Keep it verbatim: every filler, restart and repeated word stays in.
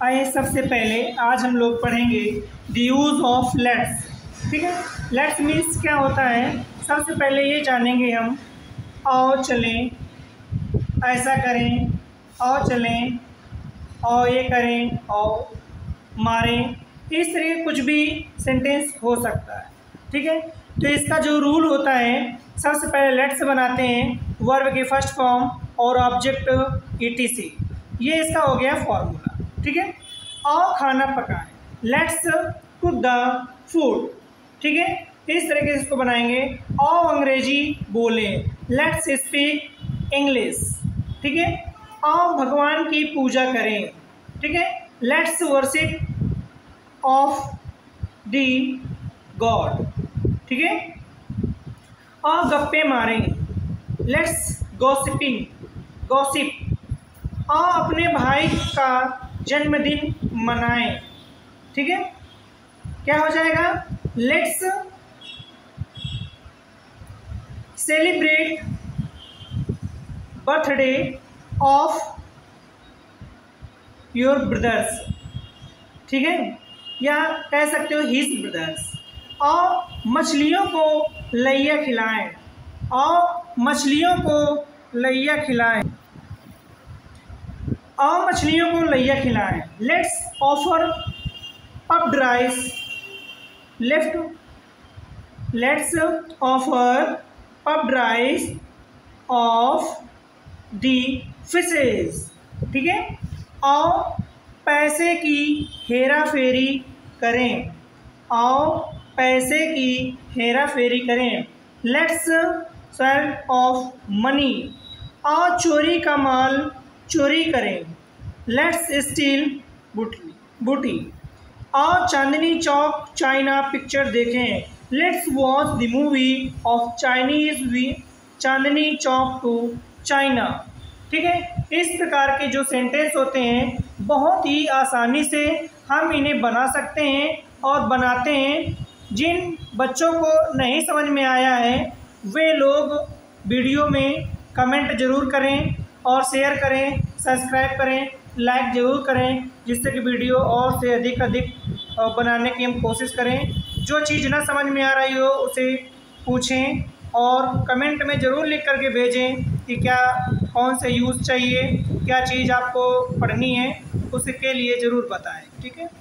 आइए सबसे पहले आज हम लोग पढ़ेंगे द यूज़ ऑफ लेट्स। ठीक है, लेट्स मीन्स क्या होता है। सबसे पहले ये जानेंगे हम आओ चलें, ऐसा करें, आओ चलें, और ये करें, और मारें, इस तरह के कुछ भी सेंटेंस हो सकता है। ठीक है, तो इसका जो रूल होता है, सबसे पहले लेट्स बनाते हैं वर्ब के फर्स्ट फॉर्म और ऑब्जेक्ट ईटीसी। ये इसका हो गया फॉर्मूला। ठीक है, आओ खाना पकाएं, लेट्स कुक द फूड। ठीक है, इस तरीके से इसको बनाएंगे। आओ अंग्रेजी बोलें, लेट्स स्पीक इंग्लिश। ठीक है, आओ भगवान की पूजा करें। ठीक है, let's worship of the god. ठीक है, आओ गप्पे मारें, लेट्स गॉसिपिंग गॉसिप। आओ अपने भाई का जन्मदिन मनाएं। ठीक है, क्या हो जाएगा, let's celebrate birthday of your brothers. ठीक है, या कह सकते हो हिज ब्रदर्स। और मछलियों को लैया खिलाएं, और मछलियों को लैया खिलाएं, और मछलियों को लैया खिलाएं। Let's offer puffed rice left let's offer puffed rice of the fishes. ठीक है, आओ पैसे की हेरा फेरी करें, आओ पैसे की हेरा फेरी करें। लेट्स सेल ऑफ मनी, आओ चोरी का माल चोरी करें। लेट्स स्टील बूटी बूटी। आओ चांदनी चौक चाइना पिक्चर देखें, let's watch the movie of Chinese we Chandni Chowk to China. ठीक है, इस प्रकार के जो सेंटेंस होते हैं बहुत ही आसानी से हम इन्हें बना सकते हैं और बनाते हैं। जिन बच्चों को नहीं समझ में आया है वे लोग वीडियो में कमेंट ज़रूर करें और शेयर करें, सब्सक्राइब करें, लाइक ज़रूर करें, जिससे कि वीडियो और से अधिक अधिक बनाने की हम कोशिश करें। जो चीज़ ना समझ में आ रही हो उसे पूछें और कमेंट में ज़रूर लिख करके भेजें कि क्या कौन से यूज़ चाहिए, क्या चीज़ आपको पढ़नी है, उसके लिए ज़रूर बताएं। ठीक है।